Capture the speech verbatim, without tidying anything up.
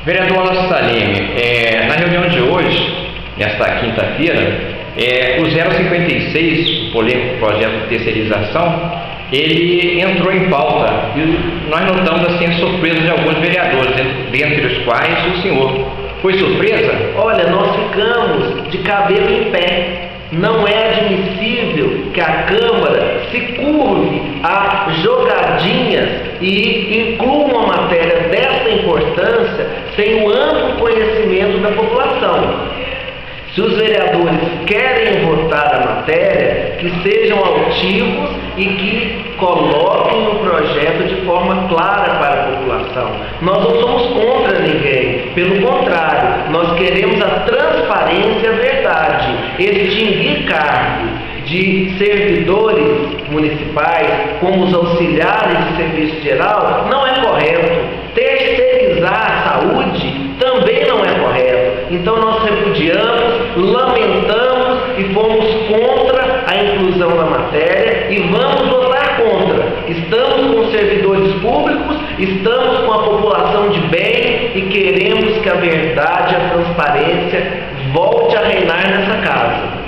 Vereador Alan Saleme, é, na reunião de hoje, nesta quinta-feira, é, o zero cinquenta e seis, o polêmico projeto de terceirização, ele entrou em pauta e nós notamos assim a surpresa de alguns vereadores, dentre os quais o senhor. Foi surpresa? Olha, nós ficamos de cabelo em pé. Não é admissível que a Câmara se curve a jogadinhas e inclua uma matéria dessa importância sem o amplo conhecimento da população. Se os vereadores querem votar a matéria, que sejam altivos e que coloquem o projeto de forma clara para a população. Nós não somos contra ninguém, pelo contrário, nós queremos a transparência e a verdade. Extinguir cargos de servidores municipais, como os auxiliares de serviço geral, não é correto. Terceirizar a saúde também não é correto. Então nós repudiamos, lamentamos e fomos contra a inclusão na matéria e vamos votar contra. Estamos com os servidores públicos, estamos com a população de bem e queremos que a verdade e a transparência volte a reinar nessa casa.